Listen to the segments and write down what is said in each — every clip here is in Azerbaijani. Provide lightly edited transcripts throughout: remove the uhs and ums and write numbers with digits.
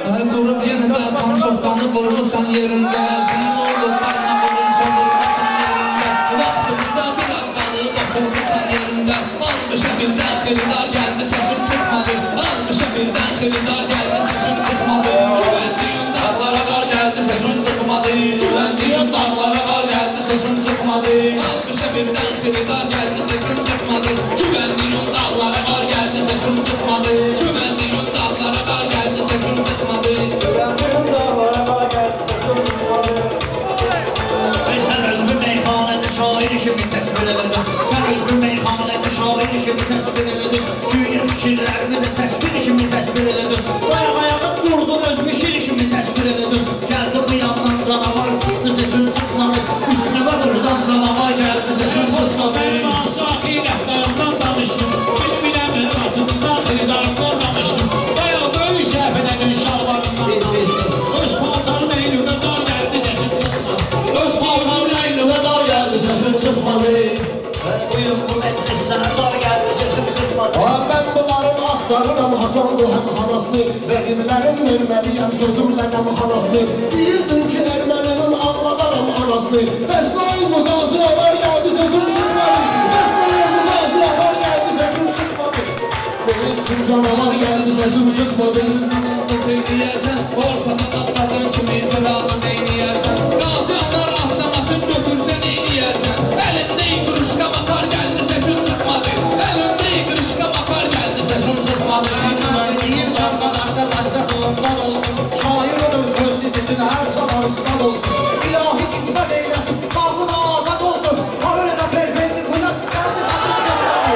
Durup yenide tam softanı vurmuşsan yerinde. Senin oğlum karına vurulsan vurmuşsan yerinde. Vaktimize biraz kalıp oturmuşsan yerinde. Almışa birden xeridar geldi sesin çıkmadı. Almışa birden xeridar geldi sesin çıkmadı. Güvendiğim dağlara kar geldi sesin çıkmadı. Güvendiğim dağlara kar geldi sesin çıkmadı. Almışa birden xeridar geldi sesin çıkmadı. Güvendiğim dağlara kar geldi sesin çıkmadı. Güvendiğim dağlara kar geldi sesin çıkmadı. Güvendiğim dağlara kar geldi sesin çıkmadı. Sen özlü meyhanede şair işimi təsvir edildin. Sen özlü meyhanede şair işimi təsvir edildin. Güya fikirlərini de təsvir işimi təsvir edildin. Ayağa durdun özmüşil işimi təsvir edildin. Geldi bu yandan canavar sıktı sesin çıkmadı. Üstüme buradan canavar geldi sesin çıkmadı. Ben sahi rəhbərimdən danışdım. Bilmirəm atımdan xiridarımdan danışdım. Bayağı böyük səhvələdin şalvarından danışdım. Öz paltarın eylüğünə dar geldi sesin çıkmadı. Öz paltarın eylüğünə dar geldi sesin çıkmadı. Bugün bu meclisdən dar geldi sesin çıkmadı. Ben bunların aktarıram hacandı hem xanasını. Rəqiblərim verməliyəm sözümlə nəm xanasını. Deyirdin ki erməninin ağladaram anasını. Bəs nə oldu qazi var geldi sesim çıkmadı. Bəs nə oldu qazi var geldi sesim çıkmadı. Benim için canavar geldi sesim çıkmadı. Söyleyersen ortadan atlasan kimi sırası neyniyersen. Gaziyanlar avtomatın götürse neyniyersen. Elinde kırışka makar geldi sesin çıkmadı. Elinde kırışka makar geldi sesin çıkmadı. Güvenliğim darbalarda mazzat ondan olsun. Şair olur söz didisine her zaman ıspat olsun. İlahi kısmet eylesin, bağlına azad olsun. Harun'a perpendikular geldi sesin çıkmadı.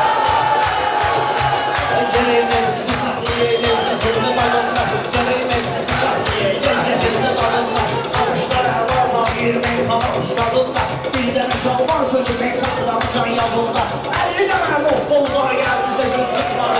Geleği meclisi sakliye lezzetini balonla. Geleği meclisi sakliye lezzetini balonla. Almışlar havalarla bir meyhana ustadınla. Bir tane şalvar sözü tek saklamışan yavunda. 50 tane muhbollar geldi sesin çıkmadı.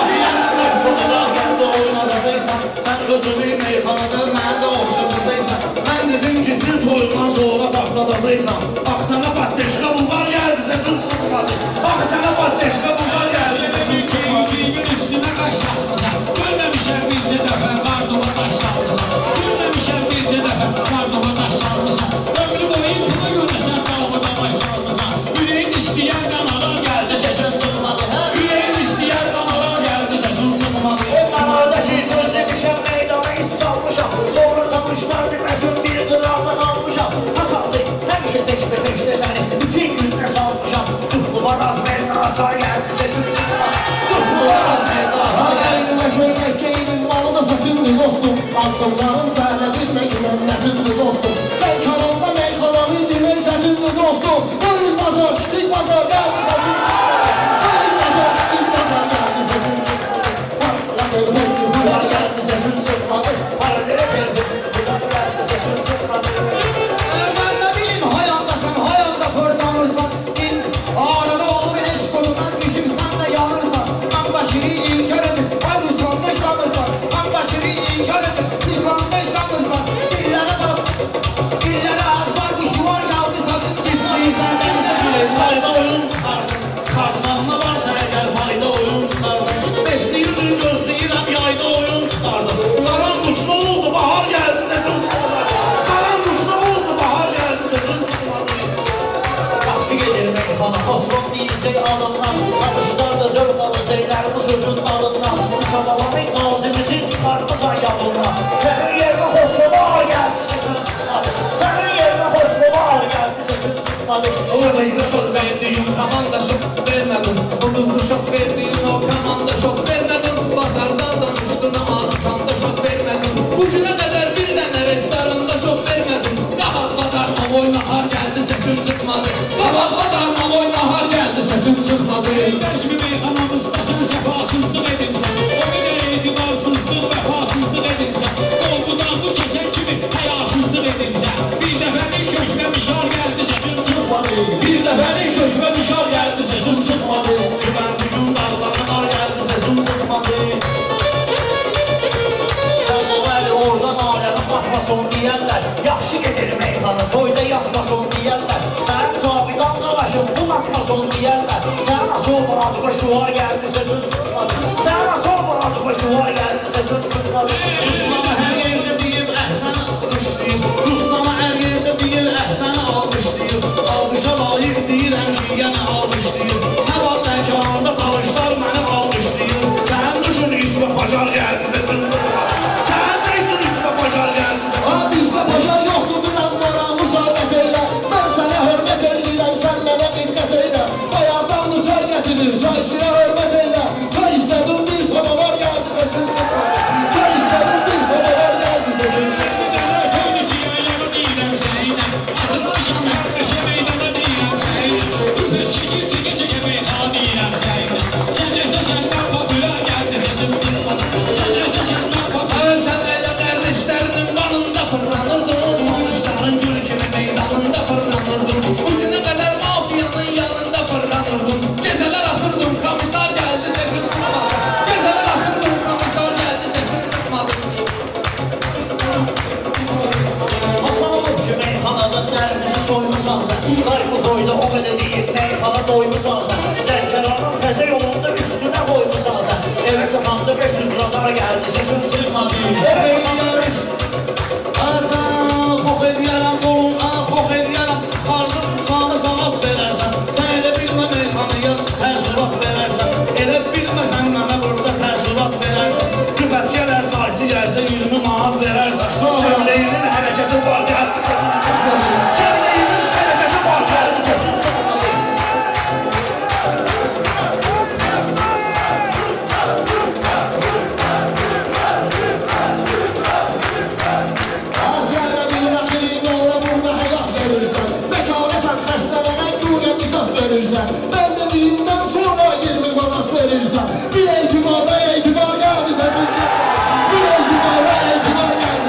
Sen özünü meyxanada mənə də oxşadacaqsan. Mən dedim ki, çil toyundan sonra patladacaqsan. Bax, sənə patdeşqa bulvar gəldi, səsin çıxmadı. Bax, sənə patdeşqa bulvar gəldi, səsin çıxmadı. Yüzüyümün üstünə qaş salmışam. Görməmişəm bircə dəfə qarduma daş salmışam. Görməmişəm bircə dəfə qarduma daş salmışam. Ömrü boyu buna görəsən qalmada baş salmışam. Ürəyin istəyən qanadan gəldi, səsin çıxmadı. Ürəyin istəyən qanadan gəldi, səsin çıxmadı. Qardaşı söz demişəm, meydana iş salmışam. Sonra tanışlar bilməsin bir qıraqda qalmışam. Tasaldı, həmişə teşbə-teşdə səni bütün günlə salmışam. Duxlu var az mərdə azar gəldi, sesin çıxmadı. Duxlu var az mərdə azar gəldi, sesin çıxmadı. Geyinin malı da satındı dostum. Addımlarım sənə bilmək məmlətindir dostum. Ben kanalda meyxananı demək sətindir dostum. Buyur bazar, kiçik bazar gəldi sətin çıkmadı. Buyur bazar, kiçik bazar gəldi sətin çıkmadı. Bunlar geldi sesin çıkmadı. Paraları verdim. Bunlar geldi sesin çıkmadı. Ben de bileyim hayandasan, hayanda fırlanırsan. Arada olur eş kolundan düşürsen de yanırsan. Ben başını inkar edip, ay İslam'da İslam'ırsan. Ben başını inkar edip, İslam'da İslam'ırsan. Dillere bak, dillere az var, düşman geldi sazın çizsin. Sen beni sen sayda oyun çıkardın. Çıkardın anla varsa eğer fayda oyun çıkardın. Besliyordun gözleyirem yayda oyun çıkardın. Karanmış ne oldu bahar geldi sesin çıkmadı. Karanmış ne oldu bahar geldi sesin çıkmadı. Yaxşı gelir meyxana, osman deyilsək alınlar. Atışlarda zövq alın, zeylər bu sözün alınlar. Sabalamayın nazimizi çıxartmısan yavunlar. Sənin yerine hoşlular geldi sesin çıkmadı. Sənin yerine hoşlular geldi sesin çıkmadı. Orayı çok verdiğin kamanda çok vermedin. Ucuzlu çok verdiğin o kamanda çok vermedin. Pazardan danıştın ama dükkanda çok vermedin. Bugüne kadar bir tane restoranda çok vermedin. Kabakla darma boyuna har geldi sesin çıkmadı. Kabakla darma boyuna har geldi sesin çıkmadı. Beşmi meyhanamızda sen sefasızlık edinsen. O bir itibarsızlık vefasızlık edinsen. Korkudan bu kesen kimi hayasızlık edinsen. Bir defa bir köşme mişar geldi sesin çıkmadı. Bir de benim köşme dışar geldi sesim çıkmadı. Güven gücüm dağlarına dar geldi sesim çıkmadı. Sen o eli oradan aleme bakmason diyerler. Yaxşı gelir meyxana, toyda yapmason diyerler. Ben Cavidan Qavaş başım bu matmason deyərlər. Sən nasıl olmalıdır, şuvar gəldi, sözün çıxmadı. Sən nasıl olmalıdır, şuvar gəldi, sözün çıxmadı. Ruslama hər yerdə deyib, əhsən alqışlayıb. Ruslama hər yerdə deyir, əhsən alqışlayıb. Alqışa layiq deyirəm ki, yenə alqışlayıb. Nə var Lənkəranda talışlar məni alqışlayıb. Sən düşün, içmə pajar gəldi, sözün çıxmadı. Sən də üçün içmə pajar gəldi, sözün çıxmadı. Bizdə pajar yoxdur, biraz maramı sabət eylə. Mən sənə hörmət edirəm, sən mənə diqqət eylə. Bayaqdan çay gətirir, çayçıya hörmət eylə. Çay istədim, bir samovar gəldi, sözün çıxmadı. Çay istədim, bir samovar gəldi, sözün çıxmadı. Sen elə qardeşlərinin yanında fırlanırdın, alışların gül kimi meydanında fırlanırdın. Ucuna qədər mafiyanın yanında fırlanırdın. Gecələr atırdım, komisar gəldi, sesin çıxmadı. Gecələr atırdım, komisar gəldi, sesin çıxmadı. Hasan olub ki, meyxanada dərimizi soymusan sən. Ay bu toyda o qədər deyib, meyxana doymusan sən. Lənkəranın təzə yolunda üstünə qoymusan sən. Evə sıxanda 500 radar gəldi, sesin çıxmadı. Xox eləyərəm, qoluna xox eləyərəm. Çıxardım, xana salat verərsən. Sən elə bilmə meyxanıya təəssürat verərsən. Elə bilməsən mənə burada təəssürat verərsən. Rüfət gələr, çayçı gəlsə 20 manat verərsən. Kəmləyinin hərəkəti var, gəldi, səsin çıxmadı. Kəmləyinin hərəkəti var, gəldi, səsin çıxmadı. Sənə bir məxilin oğla burada həyat verirsən. Məkana sən xəstələnən güyə nicat verirsən. Mən dediyimdən sonra 20 manat verirsən. Bir etibar gəldi, səsin çıxmadı. Bir etibar gəldi,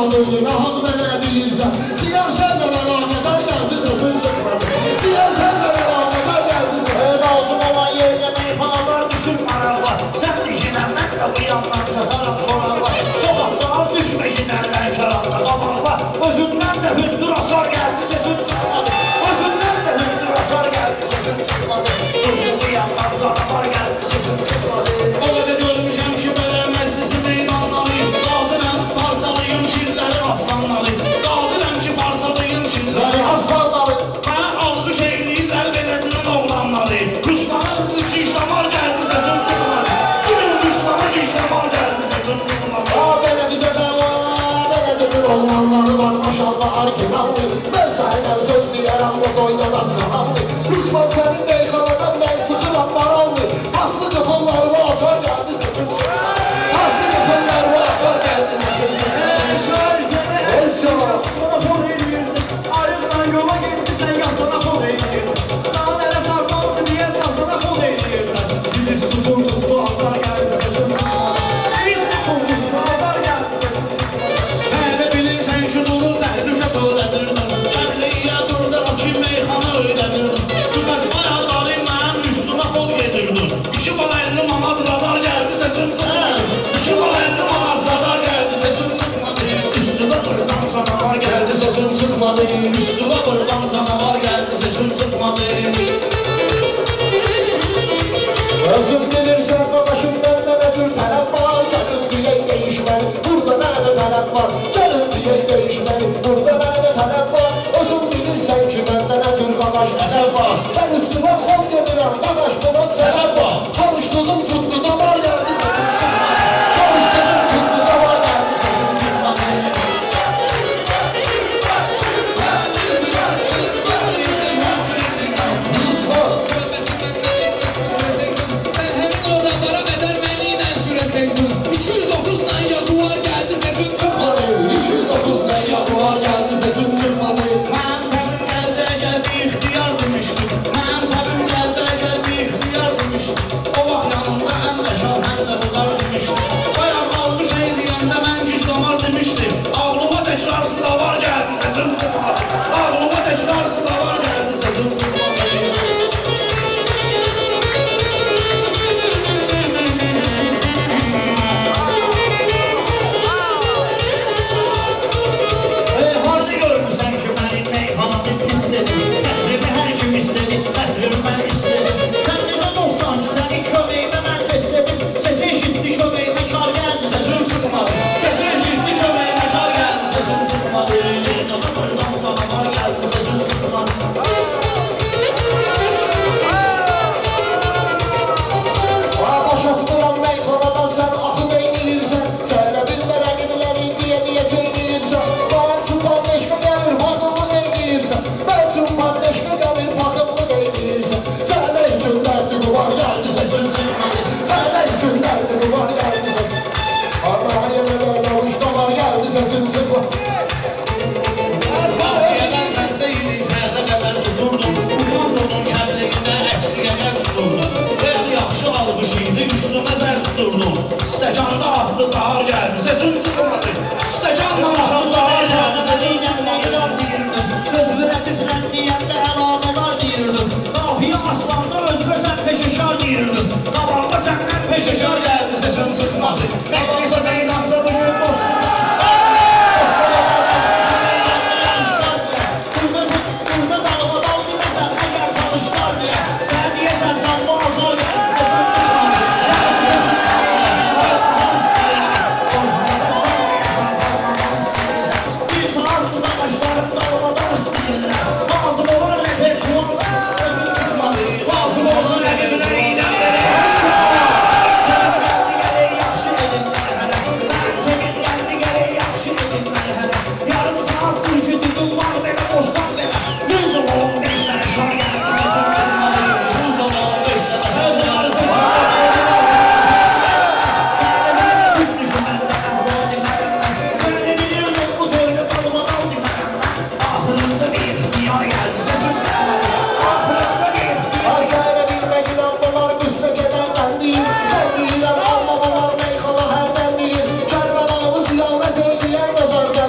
çıkmadın, nahal mənə deyirsən. Diyar səndən əlaqədar gəldi, sözün çıxmadı. Diyar səndən əlaqədar gəldi, Öz ağzım olan yerdə meyxanalar düşür maraqla. Sən dikilən mən də bu yandan satarım sorarlar. Sokaqdan düşmə ginərlər karanda qabaqla. Özündən də hündür asar gəldi, sesin çıxmadı. Özündən də hündür asar gəldi, sesin çıxmadı. Durdu bu yandan canavar gəldi, sesin çıxmadı. O qədər görmüşəm ki, belə məclisi meydanları. Qaldırəm, parçalayım şirləri aslanları. Qaldırəm ki, parçalayım şirləri aslanları. Hə, alqış eyləyirlər belədinin oğlanları. Ruslara ciş damar gəldi, sesim çıxmadı. Bugün Ruslara ciş damar gəldi, sesim çıxmadı. Belədir dedələr, belədir bir oğlanları var, maşallah arkinallı. Mən səndən söz deyərəm, o doydan az qalanlı. Ruslan sənin meyxanadan mən sıxıram marallı. Aslı qıpıllarımı açar gəldi, sesim çıxmadı. Aslı qıpıllarımı açar gəldi, sesim çıxmadı. Öz çalar. Sana fol eyləyirsin, ayıqla yola getdirsən, yatana fol eyləyirsin. Sağın ələ sarqandı, niyə çatana fol eyləyirsən? Dili sütun tutdu, azar gəldi, sesin çıxmadı. Dili sütun tutdu, azar gəldi, sesin çıxmadı. Sən də bilirsən ki, durur dərdüşə törədirdim. Kəmliyə durduram ki, meyxana öyrədirdim. Düzətmə ayaqları mənim üstümə xol yedirdim. 2 bal 50 manat radar gəldi, sesim çıxmadı. 2 bal 50 manat radar gəldi, sesim çıxmadı. Üstümə qırdan canavar gəldi, sesim çıxmadı. Üstümə qırdan canavar gəldi, sesim çıxmadı. Özüm bilirsən, qadaşım məndə nə cür tələb var. Gəlin deyək değişməni, burada nədə tələb var. Gəlin deyək değişməni, burada nədə tələb var. Özüm bilirsən ki, məndə nə cür qadaş əsəb var. Mən üstümə xol gedirəm, qadaş buna səbəb var. Çalışdığım tutdu da var gəldi, səsim çıxmadı. Çalışdığım tutdu da var gəldi, səsim çıxmadı. Sen hemen oradan bana bedelmeliyle süreseydin. 230'dan ya duvar geldi sesin çıkmadı. 230'dan Ya duvar geldi sesin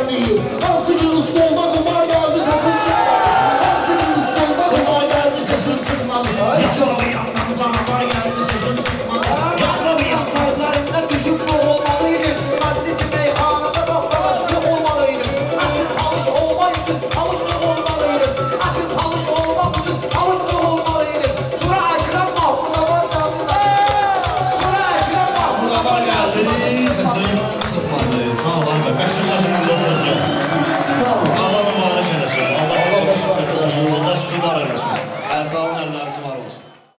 çıkmadı. Hansı ki stolda kumar geldi sesin çıkmadı. Hansı ki stolda kumar geldi sesin çıkmadı. Yaşalı yandan zanavar geldi sesin